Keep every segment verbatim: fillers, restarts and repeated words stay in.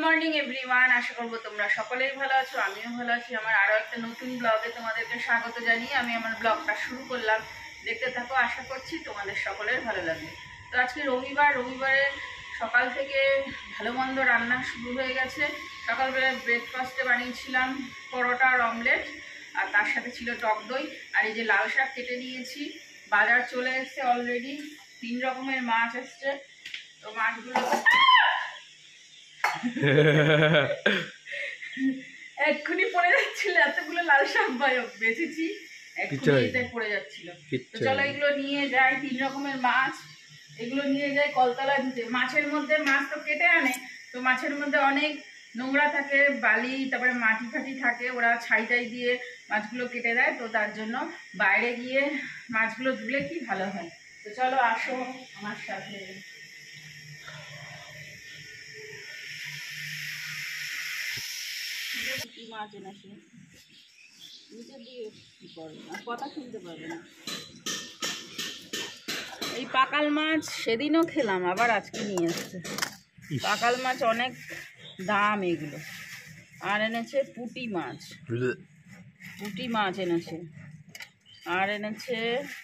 Morning everyone, আশা করবো তোমরা সকলেই ভালো আছো, আমিও ভালো আছি। আমার আরও একটা নতুন ব্লগে তোমাদেরকে স্বাগত জানিয়ে আমি আমার ব্লগটা শুরু করলাম। দেখতে থাকো, আশা করছি তোমাদের সকলের ভালো লাগবে। তো আজকে রবিবার, রবিবারে সকাল থেকে ভালো মন্দ রান্না শুরু হয়ে গেছে। সকালবেলায় ব্রেকফাস্টে বানিয়েছিলাম পরোটা আর অমলেট, আর তার সাথে ছিল টক দই। আর এই যে লাল শাক কেটে নিয়েছি, বাজার চলে এসছে অলরেডি, তিন রকমের মাছ এসছে। তো মাছগুলো এক্ষুনি পড়ে যাচ্ছিল, এতগুলো লাল শাক বেঁচেছি, এক্ষুনি পড়ে যাচ্ছিল। তো চলো এগুলো নিয়ে যাই, তিন রকমের মাছ, এগুলো নিয়ে যাই কলতলা দিতে। মাছের মধ্যে, মাছ তো কেটে আনে, তো মাছের মধ্যে অনেক নোংরা থাকে, বালি, তারপরে মাটি ফাটি থাকে, ওরা ছাইটাই দিয়ে মাছগুলো কেটে দেয়। তো তার জন্য বাইরে গিয়ে মাছগুলো ধুলে কি ভালো হয়। তো চলো আসো আমার সাথে। মাছ এনেছে, নিচে দিয়ে কথা শুনতে পারবে না। এই পাকাল মাছ সেদিনও খেলাম, আবার আজকে নিয়ে এসছে পাকাল মাছ, অনেক দাম এগুলো। আর এনেছে পুঁটি মাছ, পুঁটি মাছ এনেছে। আর এনেছে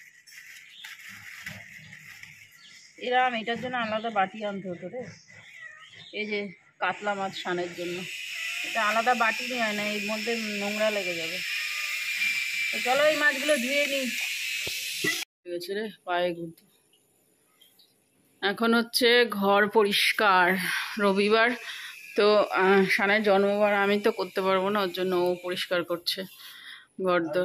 এরম, এটার জন্য আলাদা বাটি আনতে হতো রে। এই যে কাতলা মাছ সানের জন্য এটা আলাদা বাটি নিয়ে হয় না, এর মধ্যে নোংরা লেগে যাবে। তো চলো এই মাছগুলো ধুয়ে নিই। গেছে রে পায়ে ঘুরতে। এখন হচ্ছে ঘর পরিষ্কার, রবিবার তো সানের জন্মবার, আমি তো করতে পারবো না, ওর জন্য ও পরিষ্কার করছে ঘরদোর।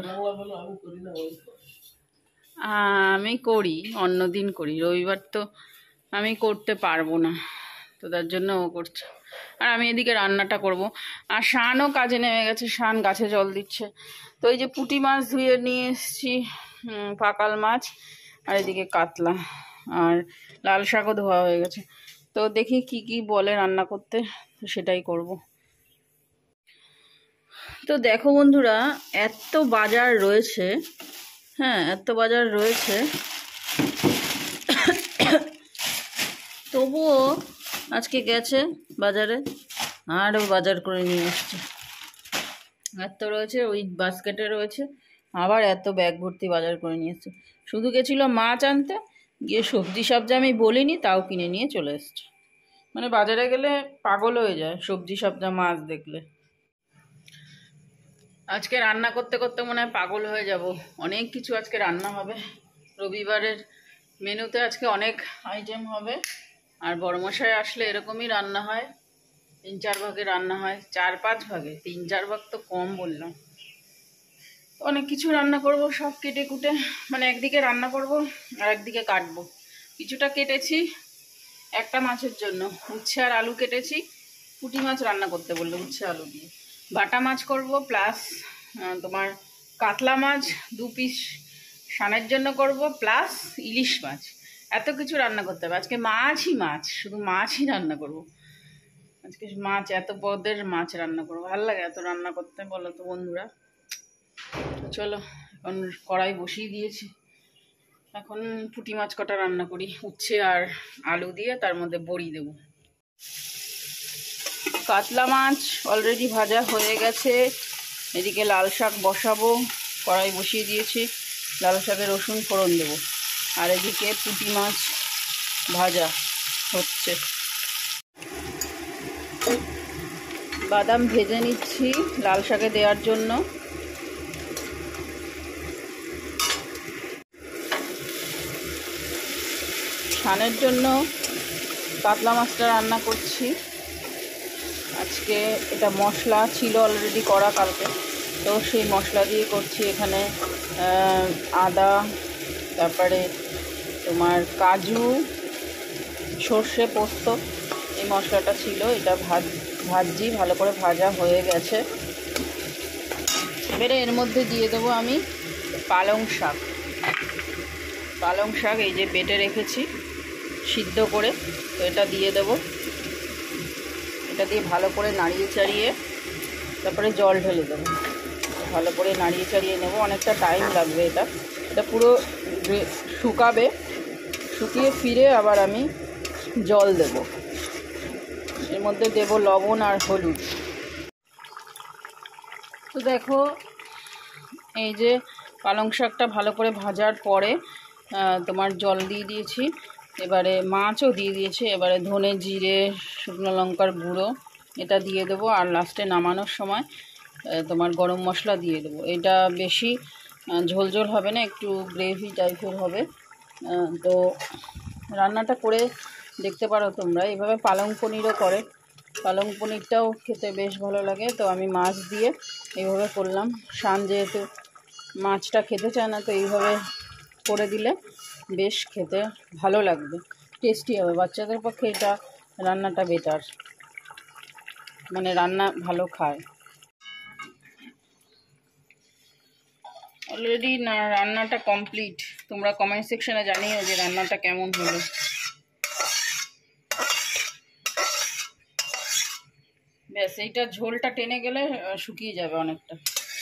আমি করি, অন্যদিন করি, রবিবার তো আমি করতে পারবো না, তো তার জন্য ও করছে। আর আমি এদিকে রান্নাটা করব। আর শানও কাজে নেমে গেছে, শান গাছে জল দিচ্ছে। তো এই যে পুঁটি মাছ ধুয়ে নিয়ে এসেছি, পাকাল মাছ, আর এদিকে কাতলা, আর লাল শাকও ধোয়া হয়ে গেছে। তো দেখি কি কি বলে রান্না করতে, তো সেটাই করব। তো দেখো বন্ধুরা, এত বাজার রয়েছে, হ্যাঁ এত বাজার রয়েছে, তবুও আজকে গেছে বাজারে, আরও বাজার করে নিয়ে এসছে। এত রয়েছে, ওই বাস্কেটে রয়েছে, আবার এত ব্যাগ ভর্তি বাজার করে নিয়ে এসছে। শুধু গেছিল মাছ আনতে, গিয়ে সবজি সবজি আমি বলিনি, তাও কিনে নিয়ে চলে এসছে। মানে বাজারে গেলে পাগল হয়ে যায় সবজি সবজি মাছ দেখলে। আজকে রান্না করতে করতে মনে হয় পাগল হয়ে যাব, অনেক কিছু আজকে রান্না হবে। রবিবারের মেনুতে আজকে অনেক আইটেম হবে। আর বড়মশাই আসলে এরকমই রান্না হয়, তিন চার ভাগে রান্না হয়, চার পাঁচ ভাগে, তিন চার ভাগ তো কম বললাম। অনেক কিছু রান্না করব, সব কেটে কুটে, মানে একদিকে রান্না করব আর একদিকে কাটবো। কিছুটা কেটেছি একটা মাছের জন্য, উচ্ছে আর আলু কেটেছি, পুঁটি মাছ রান্না করতে বললো উচ্ছে আলু দিয়ে। বাটা মাছ করব, প্লাস তোমার কাতলা মাছ দু পিস সানের জন্য করব, প্লাস ইলিশ মাছ। এত কিছু রান্না করতে হবে আজকে, মাছই মাছ, শুধু মাছই রান্না করব আজকে, মাছ, এত পদের মাছ রান্না করবো। ভালো লাগে এত রান্না করতে, বলো তো বন্ধুরা। চলো এখন কড়াই বসিয়ে দিয়েছি, এখন পুঁটি মাছ কটা রান্না করি, উচ্ছে আর আলু দিয়ে, তার মধ্যে বড়ি দেব। কাতলা মাছ অলরেডি ভাজা হয়ে গেছে, এদিকে লাল শাক বসাবো, কড়াই বসিয়ে দিয়েছি, লাল শাকে রসুন ফোড়ন দেবো। আর এদিকে পুঁটি মাছ ভাজা হচ্ছে, বাদাম ভেজে নিচ্ছি লাল শাকে দেওয়ার জন্য। ছানের জন্য কাতলা মাছটা রান্না করছি আজকে। এটা মশলা ছিল অলরেডি করা কালকে, তো সেই মশলা দিয়ে করছি। এখানে আদা, তারপরে তোমার কাজু, সর্ষে, পোস্ত, এই মশলাটা ছিল, এটা ভাজ ভাজি ভালো করে ভাজা হয়ে গেছে। এবারে এর মধ্যে দিয়ে দেবো আমি পালং শাক। পালং শাক এই যে বেটে রেখেছি সিদ্ধ করে, তো এটা দিয়ে দেব। এটা দিয়ে ভালো করে নাড়িয়ে চাড়িয়ে তারপরে জল ঢেলে দেবো, ভালো করে নাড়িয়ে চাড়িয়ে নেব। অনেকটা টাইম লাগবে, এটা এটা পুরো শুকাবে, শুকিয়ে ফিরে আবার আমি জল দেব। এর মধ্যে দেব লবণ আর হলুদ। তো দেখো এই যে পালং শাকটা ভালো করে ভাজার পরে তোমার জল দিয়ে দিয়েছি, এবারে মাছও দিয়ে দিয়েছি, এবারে ধনে জিরে শুকনো লঙ্কার গুঁড়ো এটা দিয়ে দেবো, আর লাস্টে নামানোর সময় তোমার গরম মশলা দিয়ে দেবো। এটা বেশি ঝোল ঝোল হবে না, একটু গ্রেভি টাইপের হবে। তো রান্নাটা করে দেখতে পারো তোমরা, এইভাবে পালং পনিরও করে, পালং পনিরটাও খেতে বেশ ভালো লাগে। তো আমি মাছ দিয়ে এইভাবে করলাম, শান যেহেতু মাছটা খেতে চায় না, তো এইভাবে করে দিলে বেশ খেতে ভালো লাগবে, টেস্টি হবে। বাচ্চাদের পক্ষে এটা রান্নাটা বেটার, মানে রান্না ভালো খায়। অলরেডি না রান্নাটা কমপ্লিট, তোমরা কমেন্ট সেকশনে জানিও যে রান্নাটা কেমন হলো। ব্যাস এইটা ঝোলটা টেনে গেলে শুকিয়ে যাবে অনেকটা।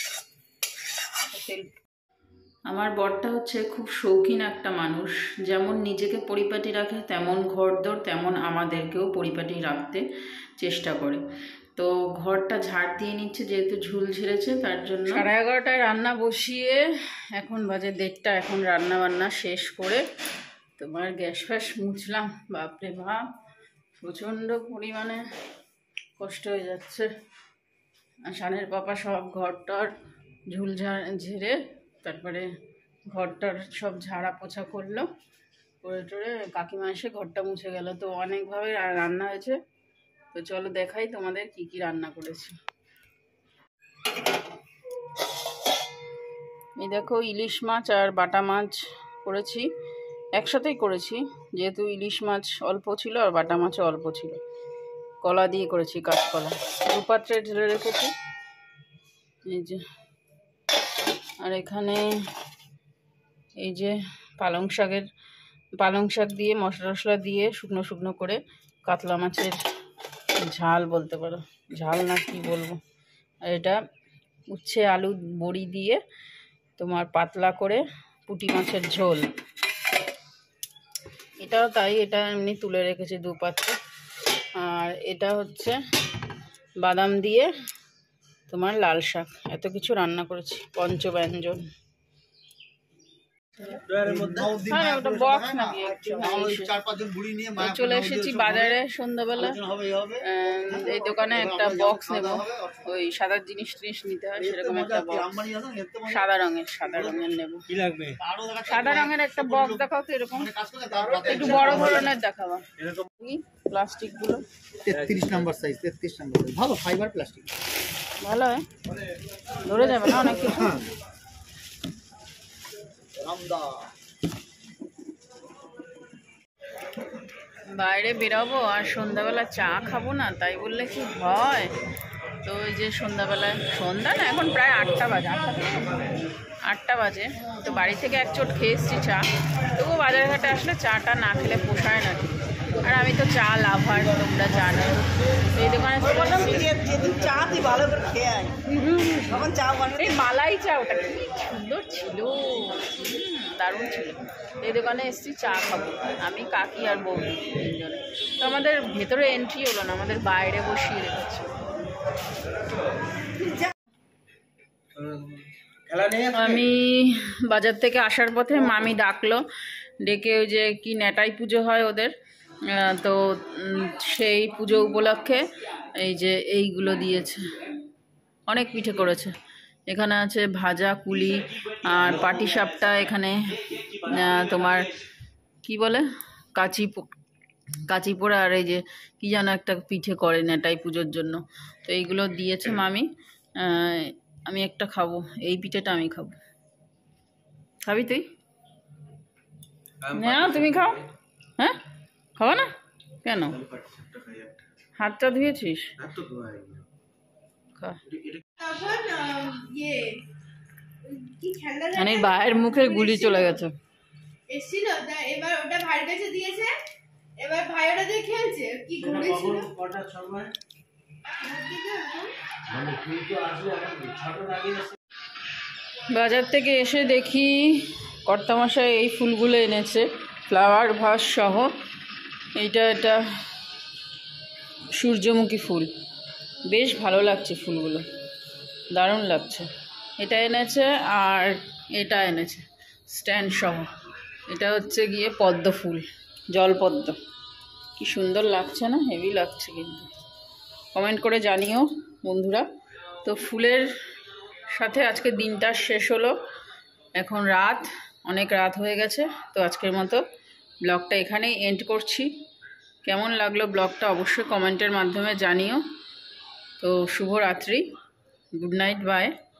আমার বরটা হচ্ছে খুব শৌখিন একটা মানুষ, যেমন নিজেকে পরিপাটি রাখে তেমন ঘরদোর তেমন আমাদেরকেও পরিপাটি রাখতে চেষ্টা করে। তো ঘরটা ঝাড় দিয়ে নিচ্ছে, যেহেতু ঝুল ঝেড়েছে তার জন্য। সাড়ে এগারোটায় রান্না বসিয়ে এখন বাজে দেড়টা, এখন রান্না বান্না শেষ করে তোমার গ্যাস ফ্যাস মুছলাম। বাপরে বাপ, প্রচণ্ড পরিমাণে কষ্ট হয়ে যাচ্ছে। আর শানের পাপা সব ঘরটার ঝুল ঝেড়ে তারপরে ঘরটার সব ঝাড়া পোছা করলো, করে টোরে কাকিমা এসে ঘরটা মুছে গেল। তো অনেকভাবে রান্না হয়েছে, তো চলো দেখাই তোমাদের কি কি রান্না করেছি। এই দেখো ইলিশ মাছ আর বাটা মাছ করেছি, একসাথেই করেছি, যেহেতু ইলিশ মাছ অল্প ছিল আর বাটা মাছও অল্প ছিল। কলা দিয়ে করেছি, কাঁচকলা দু পাত্রে ঢেলে রেখেছি। এই যে, আর এখানে এই যে পালং শাকের পালং শাক দিয়ে মশলা টশলা দিয়ে শুকনো শুকনো করে কাতলা মাছের ঝাল বলতে পারো, ঝাল না কি বলবো। আর এটা উচ্ছে আলু বড়ি দিয়ে তোমার পাতলা করে পুঁটি মাছের ঝোল, এটাও তাই, এটা এমনি তুলে রেখেছি দু পাত্রে। আর এটা হচ্ছে বাদাম দিয়ে তোমার লাল শাক, এত কিছু রান্না করেছি, পঞ্চব্যঞ্জন। চলে এসেছি বাজারে সন্ধ্যাবেলা, এই দোকানে একটা বক্স নেব, ওই সাদা জিনিস টিনিস নিতে হয় সেরকম একটা বক্স, সাদা রঙের সাদা রঙের নেব। সাদা রঙের একটা বক্স দেখাও তো, এরকম একটু বড় ধরনের দেখাবা। প্লাস্টিক গুলো তেত্রিশ নম্বর সাইজ, তেত্রিশ নম্বর ভালো ফাইবার প্লাস্টিক, ভালো হয়, ধরে যাবে না অনেক কিছু। বাইরে বেরোবো আর সন্ধ্যাবেলা চা খাবো না, তাই বললে কি হয়। তো ওই যে সন্ধ্যাবেলায়, সন্ধ্যা না এখন প্রায় আটটা বাজে, আটটা আটটা বাজে তো বাড়ি থেকে এক চোট খেয়ে এসছি চা, তবুও বাজার ঘাটে আসলে চাটা না খেলে পোষায় না। আর আমি তো চা লাভার, তোমরা জানো। এই দোকানে এই মালাই চা, ওটা কি সুন্দর ছিল, দারুণ ছিল। এই দোকানে এসেছি চা খাবো, আমি কাকি আর বৌদি তিনজনে। তো আমাদের ভেতরে এন্ট্রি হলো না, আমাদের বাইরে বসিয়ে রেখেছে। আমি বাজার থেকে আসার পথে মামি ডাকলো, ডেকে ওই যে কি নেটাই পুজো হয় ওদের, তো সেই পুজো উপলক্ষে এই যে এইগুলো দিয়েছে, অনেক পিঠে করেছে। এখানে আছে ভাজা কুলি আর পাটিসাপটা, এখানে তোমার কি বলে কাচি কাচি পোড়া, আর এই যে কি যেন একটা পিঠে করে নেটাই পুজোর জন্য। তো এইগুলো দিয়েছে মামি, আমি একটা খাবো, এই পিঠেটা আমি খাবো। খাবি তুই? না তুমি খাও। হ্যাঁ খাবো না কেন? হাতটা ধুয়েছিস? মানে ভাইয়ের মুখে গুলি চলে গেছে। এসেছিল এবার ওটা ভাইয়ের কাছে দিয়েছে, এবার ভাই ওটা দিয়ে খেলছে। কি ঘুরে ছিল কটার সময়? বাজার থেকে এসে দেখি কর্তামশাই এই ফুলগুলো এনেছে, ফ্লাওয়ার ভাস সহ। এইটা এটা সূর্যমুখী ফুল, বেশ ভালো লাগছে ফুলগুলো, দারুণ লাগছে। এটা এনেছে আর এটা এনেছে স্ট্যান্ড সহ। এটা হচ্ছে গিয়ে পদ্ম ফুল, জলপদ্ম। কি সুন্দর লাগছে না? হেভি লাগছে কিন্তু। কমেন্ট করে জানিও বন্ধুরা। তো ফুলের সাথে আজকে দিনটা শেষ হলো। এখন রাত, অনেক রাত হয়ে গেছে। তো আজকের মতো ব্লগটা এখানেই এন্ড করছি। কেমন লাগলো ব্লগটা অবশ্যই কমেন্টের মাধ্যমে জানিও। তো শুভরাত্রি, গুড নাইট, বাই।